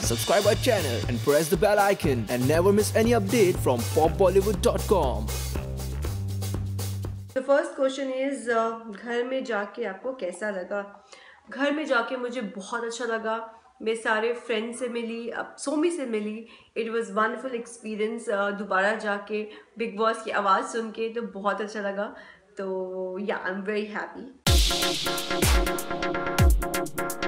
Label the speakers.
Speaker 1: subscribe our channel and press the bell icon and never miss any update from popbollywood.com.
Speaker 2: The first question is घर में जाके आपको कैसा लगा? घर में जाके मुझे बहुत अच्छा लगा। मैं सारे फ्रेंड्स से मिली, अब सोमी से मिली। It was wonderful experience. दोबारा जाके बिग बॉस की आवाज़ सुन के तो बहुत अच्छा लगा। तो या आई एम वेरी हैप्पी।